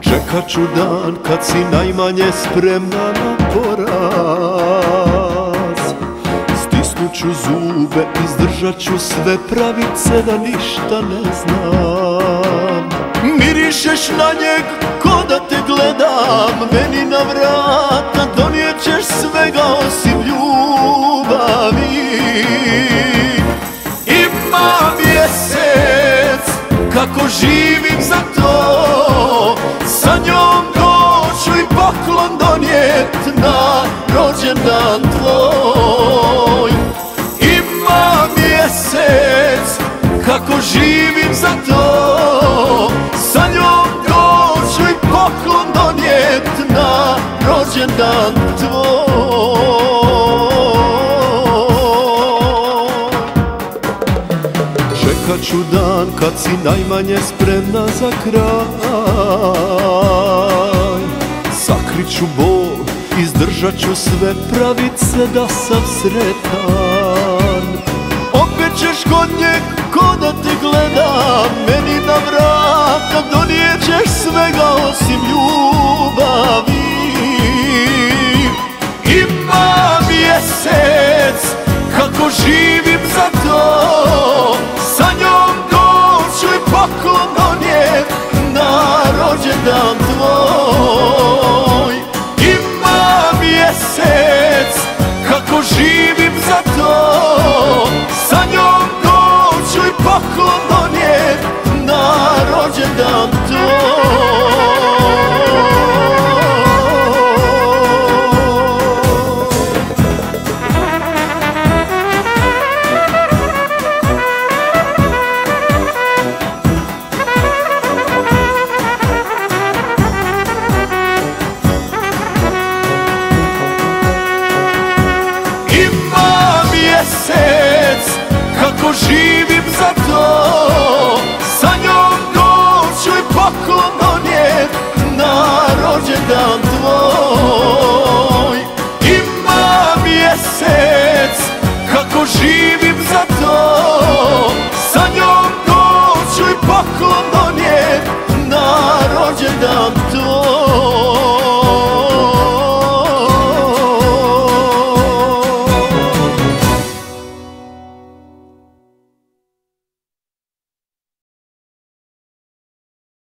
Čekat ću dan kad si najmanje spremna na poraz. Stisnut ću zube, izdržat ću sve, pravit se da ništa ne znam. Mirišeš na njeg ko da te gledam, meni na vrata donijet ćeš svega osim ljubavi. Ima mjesec kako živim za to, sa njom doću i poklon donijet na rođendan tvoj. Ima mjesec kako živim za to, sa njom doću i poklon donijet na rođendan tvoj. Čekat ću dan kad si najmanje spremna za kraj. Sakrit ću bol, izdržat ću sve, pravit se da sam sretan. Opet ćeš kod njeg ko da te gledam, meni na vrata donijet ćeš svega osim ljubavi. Ima mjesec kako živim za to, sa njom doću i poklon donijet na rođendan